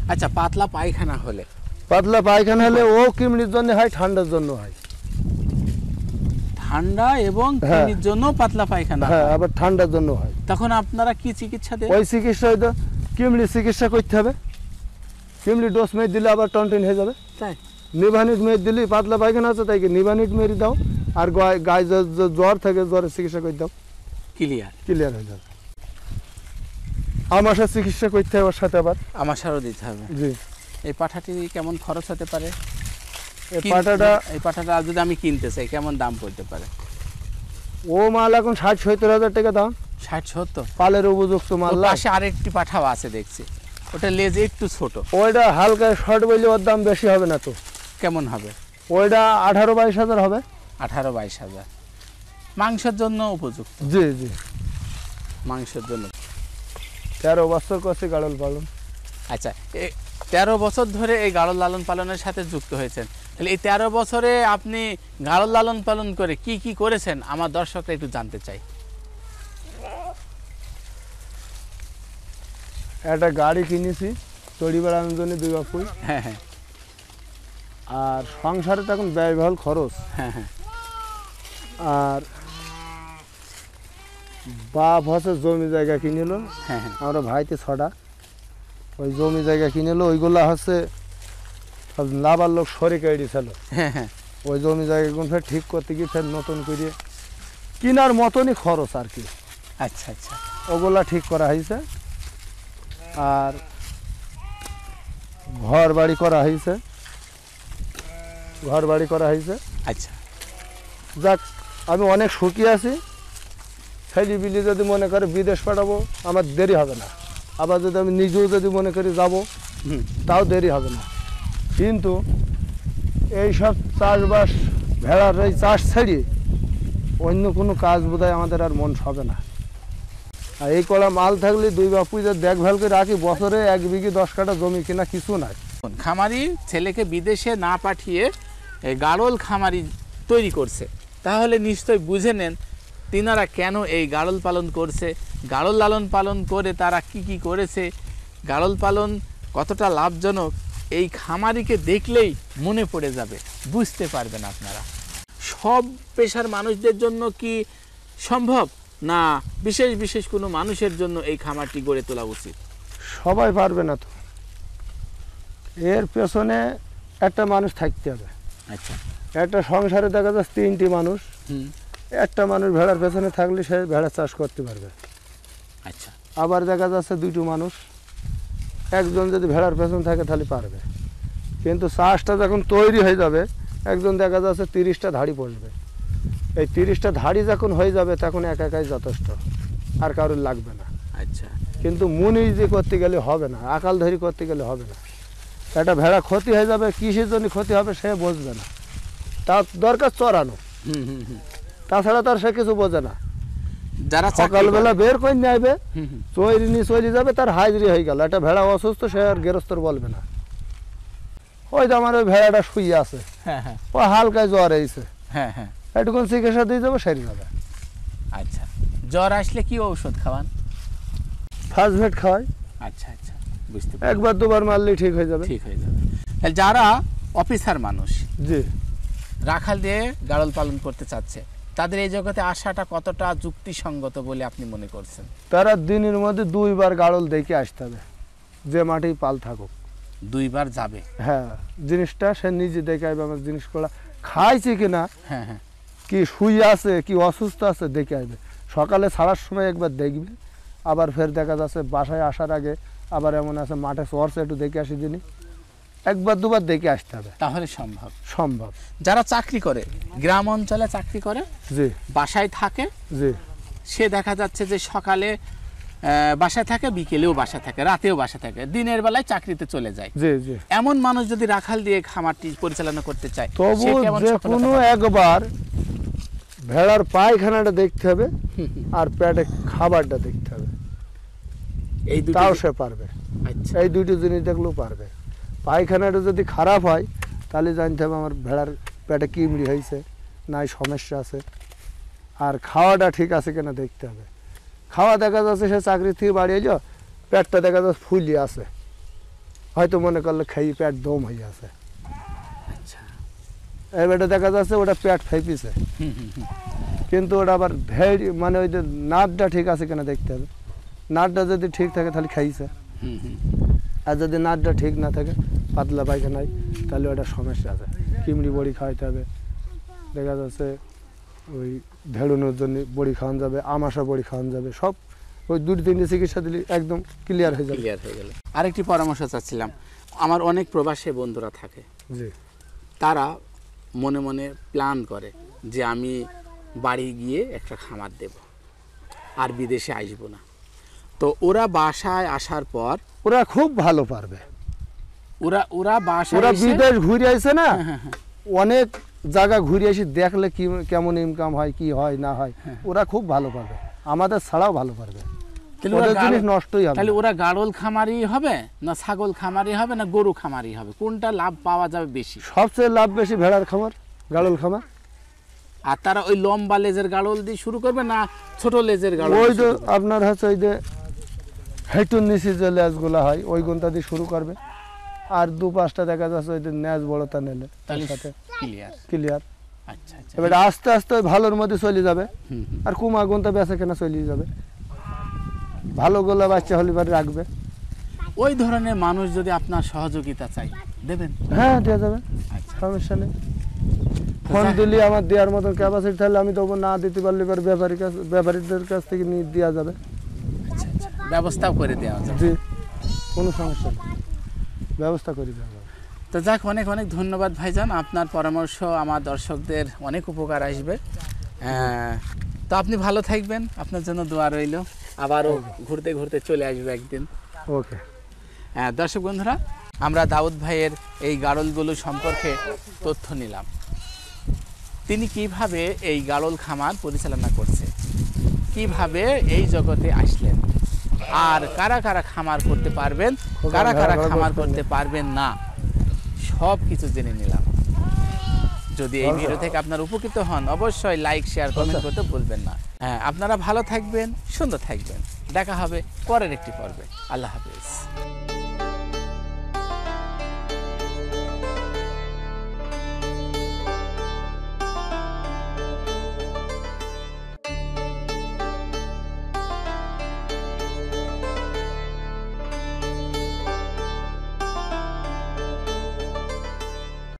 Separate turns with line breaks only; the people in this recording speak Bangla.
আচ্ছা, পাতলা পায়খানা হলে
ও কৃমির জন্য হয়, ঠান্ডার জন্য হয়।
ঠান্ডা এবং কৃমির জন্য পাতলা পায়খানা,
হ্যাঁ, আবার ঠান্ডার জন্য হয়।
তখন আপনারা কি চিকিৎসা দেন?
ওই চিকিৎসা হয়তো কৃমির চিকিৎসা করতে হবে। কৃমির ডোজ মেরে দিলে আবার টনটন হয়ে যাবে।
তাই
নিভানিট মেরে দিলে, পাতলা পায়খানা আছে তাই নিভানিট মেরে দাও, আর গায়ে জ্বর থাকে জ্বরের চিকিৎসা করে দাও, ক্লিয়ার হয়ে যাবে। আমাশার চিকিৎসা করতে হবে, ওর সাথে আবার
আমাশারও দিতে হবে।
জি।
এই পাঠাটি কেমন খরচ হতে পারে?
এই
পাঠাটা যদি আমি কিনতে চাই কেমন দাম পড়তে পারে?
ও মাল এখন 60-70 হাজার টাকা দাম।
60-70
পালের উপযুক্ত মাল।
পাশে আরেকটি পাঠাও আছে দেখছি, ওটা লেজ একটু ছোট।
ওইটা হালকা শর্ট বললে ওর দাম বেশি হবে না তো।
কেমন হবে?
ওইটা 18-22 হাজার হবে।
18-22 হাজার মাংসের জন্য উপযুক্ত?
জি জি,
মাংসের জন্য।
13 বছর করছি গাড়ল পালন।
আচ্ছা, 13 বছর ধরে এই গাড়ল লালন পালনের সাথে যুক্ত হয়েছেন, তাহলে এই 13 বছরে আপনি গাড়ল লালন পালন করে কি কি করেছেন আমার দর্শকরা একটু জানতে চাই।
একটা গাড়ি কিনেছি তৈরি বেড়ানোর জন্য 2 বাপুই।
হ্যাঁ হ্যাঁ।
আর সংসারে তো এখন ব্যয়বহুল খরচ।
হ্যাঁ হ্যাঁ।
আর বাপ হচ্ছে জমি জায়গা কিনেলো।
হ্যাঁ হ্যাঁ।
আমরা ভাইতে 6টা ওই জমি জায়গা কিনেলো, ওইগুলা হচ্ছে লাভার লোক সরে কেড়ে ছিল।
হ্যাঁ হ্যাঁ।
ওই জমি জায়গাগুলো ফের ঠিক করতে গিয়ে ফের নতুন করে কেনার মতনই খরচ আর কি।
আচ্ছা আচ্ছা।
ওগুলা ঠিক করা হয়েছে। আর ঘর বাড়ি করা হয়েছে।
আচ্ছা।
যাক, আমি অনেক সুখী আছি। ছেলে বিলি যদি মনে করে বিদেশ পাঠাবো, আমার দেরি হবে না। আবার যদি আমি নিজেও যদি মনে করি যাব, তাও দেরি হবে না। কিন্তু এইসব চাষবাস, ভেড়ার এই চাষ ছাড়িয়ে অন্য কোনো কাজ বোধহয় আমাদের আর মন হবে না। আর এই কলা মাল থাকলে 2 বাপুই যদি দেখভাল করে রাখি, বছরে 1 বিঘে 10 কাঠা জমি কিনা কিছু নাই।
খামারি ছেলেকে বিদেশে না পাঠিয়ে গাড়ল খামারি তৈরি করছে, তাহলে নিশ্চয়ই বুঝে নেন তিনারা কেন এই গাড়ল পালন করছে, গাড়ল লালন পালন করে তারা কি কি করেছে, গাড়ল পালন কতটা লাভজনক এই খামারিকে দেখলেই মনে পড়ে যাবে, বুঝতে পারবেন আপনারা। সব পেশার মানুষদের জন্য কি সম্ভব, না বিশেষ বিশেষ কোনো মানুষের জন্য এই খামারটি গড়ে তোলা উচিত?
সবাই পারবে না তো, এর পেছনে একটা মানুষ থাকতে হবে।
আচ্ছা।
একটা সংসারে দেখা যাচ্ছে 3টি মানুষ, একটা মানুষ ভেড়ার পেছনে থাকলে সে ভেড়া চাষ করতে পারবে।
আচ্ছা।
আবার দেখা যাচ্ছে 2টি মানুষ, একজন যদি ভেড়ার পেছনে থাকে তাহলে পারবে। কিন্তু চাষটা যখন তৈরি হয়ে যাবে, একজন দেখা যাচ্ছে 30টা ধাড়ি পড়বে। এই 30টা ধাড়ি যখন হয়ে যাবে তখন একাই যথেষ্ট, আর কারোর লাগবে না।
আচ্ছা।
কিন্তু মুনি যে করতে গেলে হবে না, আকাল ধরি করতে গেলে হবে না। একটা ভেড়া ক্ষতি হয়ে যাবে, কিসের জন্য ক্ষতি হবে সে বুঝবে না, তার দরকার চড়ানো, তাছাড়া তার সে কিছু বোঝে না।
যারা
সকালবেলা বের করে নিয়ে আসবে, চলে যাবে, তার হাজিরি হয়ে গেল। একটা ভেড়া অসুস্থ, সে আর গেরস্তর বলবে না, ওই তো আমার ওই ভেড়াটা শুয়ে আছে, ও হালকায় জ্বর এসেছে, এটুকুন চিকিৎসা দিয়ে যাবো, সেরে যাবে।
আচ্ছা। জ্বর আসলে কি ঔষধ খাওয়ান?
ফাস্টভেট খাওয়াই।
আচ্ছা আচ্ছা, বুঝতে পারছি।
1-2 বার মারলেই ঠিক হয়ে যাবে।
যারা অফিসার মানুষ,
জি,
রাখাল দিয়ে গাড়ল পালন করতে চাচ্ছে, তাদের এই জগতে আসাটা কতটা যুক্তিসঙ্গত বলে আপনি মনে করছেন?
তারা দিনের মধ্যে 2 বার গাড়ল দেখে আসতে হবে, যে মাঠেই পাল থাকুক
2 বার যাবে।
হ্যাঁ, জিনিসটা সে নিজে দেখে আসবে, আমার জিনিসগুলো খাইছে কিনা,
হ্যাঁ হ্যাঁ,
কি শুয়ে আছে, কি অসুস্থ আছে দেখে আসবে। সকালে ছাড়ার সময় একবার দেখবে, আবার ফের দেখা যাচ্ছে বাসায় আসার আগে আবার এমন আছে মাঠে চরছে, একটু দেখে আসি যিনি, 1-2 বার দেখে আসতে হবে,
তাহলে সম্ভব। যারা চাকরি করে, গ্রাম অঞ্চলে চাকরি করে,
জি,
বাসায় থাকে,
জি,
সে দেখা যাচ্ছে যে সকালে বাসায় থাকে, বিকেলেও বাসায় থাকে, রাতেও বাসায় থাকে, দিনের বেলায় চাকরিতে চলে যায়।
জি, জি।
এমন মানুষ যদি রাখাল দিয়ে খামারটি পরিচালনা করতে চায়,
তবু যে কোনো একবার ভেড়ার পায়খানাটা দেখতে হবে আর পেটে খাবারটা দেখতে হবে, তাও সে পারবে।
আচ্ছা।
এই 2টি জিনিস দেখলেও পারবে। পায়খানাটা যদি খারাপ হয় তাহলে জানতে হবে আমার ভেড়ার পেটে কিমড়ি হয়েছে, নাই সমস্যা আছে। আর খাওয়াটা ঠিক আছে কিনা দেখতে হবে। খাওয়া দেখা যাচ্ছে সে চাকরি থেকে বাড়ি এলো, পেটটা দেখা যাচ্ছে ফুলি আছে, হয়তো মনে করলে খেয়ে পেট দম হয়ে আছে।
আচ্ছা।
এবারে দেখা যাচ্ছে ওটা পেট ফেপিছে, কিন্তু ওটা আবার ভেড়ি মানে ওই যে নাটটা ঠিক আছে কিনা দেখতে হবে। নাটটা যদি ঠিক থাকে তাহলে খাইছে, আর যদি নাটটা ঠিক না থাকে পাতলা পায়খানায় তাহলে ওটা সমস্যা আছে। কিমড়ি বড়ি খাওয়াইতে হবে, দেখা যাচ্ছে ওই ভেড়ানোর জন্য বড়ি খাওয়ানো যাবে, আমাশা বড়ি খাওয়ানো যাবে, সব ওই 2-3টে চিকিৎসা দিলে একদম ক্লিয়ার হয়ে যাবে।
ক্লিয়ার হয়ে গেল। আরেকটি পরামর্শ চাচ্ছিলাম, আমার অনেক প্রবাসী বন্ধুরা থাকে,
জি
তারা মনে মনে প্ল্যান করে যে আমি বাড়ি গিয়ে একটা খামার দেব, আর বিদেশে আসবো না। তো ওরা বাসায় আসার পর
ওরা খুব ভালো পারবে।
ওরা বাসায়
ওরা
এসে-
বিদেশ ঘুরে আসে না,
হ্যাঁ, হ্যাঁ,
অনেক জায়গা ঘুরে এসে দেখলে কি কেমন ইনকাম হয়, কি হয় না হয়, ওরা খুব ভালো পারবে, আমাদের ছাড়াও ভালো পারবে।
তাহলে ওরা
ওদের জিনিস নষ্টই হবে
তাহলে
না।
ওরা গাড়ল খামারি হবে না ছাগল খামারি হবে না গরু খামারি হবে, কোনটা লাভ পাওয়া যাবে বেশি?
সবচেয়ে লাভ বেশি ভেড়ার খামার, গাড়ল খামার।
আর তারা ওই লম্বা লেজের গাড়ল দিয়ে শুরু করবে না ছোট লেজের গাড়ল
ওই
দিয়ে
যে
শুরু করবে?
আপনার হচ্ছে ওই যে হেঁটুর নিচে যে লেজগুলো হয় ওই গুণটা দিয়ে শুরু করবে, আর 2-5টা দেখা যাচ্ছে ওই যে ন্যাজ বড়তা নিলে তার
তাহলে
সাথে
ক্লিয়ার।
ক্লিয়ার।
আচ্ছা আচ্ছা।
এবার আস্তে আস্তে ওই ভালোর মধ্যে চলে যাবে,
হুম, হুম।
আর কুমা গুণটা বেচা কেনা চলে যাবে। ভালো গোলা বাচ্চা হলে পরে রাখবে।
ওই ধরনের মানুষ যদি আপনার সহযোগিতা চাই দেবেন?
হ্যাঁ দেওয়া যাবে,
আচ্ছা।
সমস্যা নেই। ফোন দিলে আমার দেওয়ার মতন ক্যাপাসিটি থাকলে আমি দেবো, না দিতে পারলে পরে ব্যাপারীদের কাছ থেকে নিয়ে দেওয়া যাবে।
আচ্ছা আচ্ছা, ব্যবস্থাও করে দেওয়া যাবে।
জি, কোনো সমস্যা নেই, ব্যবস্থা করে দেওয়া যাবে।
তো যাক, অনেক অনেক ধন্যবাদ ভাইজান, আপনার পরামর্শ আমার দর্শকদের অনেক উপকার আসবে। তো আপনি ভালো থাকবেন, আপনার জন্য দোয়া রইল, আবারও ঘুরতে ঘুরতে চলে আসবে একদিন।
ওকে।
দর্শক বন্ধুরা, আমরা দাউদ ভাইয়ের এই গাড়লগুলো সম্পর্কে তথ্য নিলাম, তিনি কিভাবে এই গাড়ল খামার পরিচালনা করছে, কিভাবে এই জগতে আসলেন, আর কারা কারা খামার করতে পারবেন, কারা কারা খামার করতে পারবেন না, সব কিছু জেনে নিলাম। যদি এই ভিডিও থেকে আপনার উপকৃত হন, অবশ্যই লাইক শেয়ার কমেন্ট করতে ভুলবেন না। হ্যাঁ, আপনারা ভালো থাকবেন, সুন্দর থাকবেন, দেখা হবে পরের একটি পর্বে। আল্লাহ হাফেজ।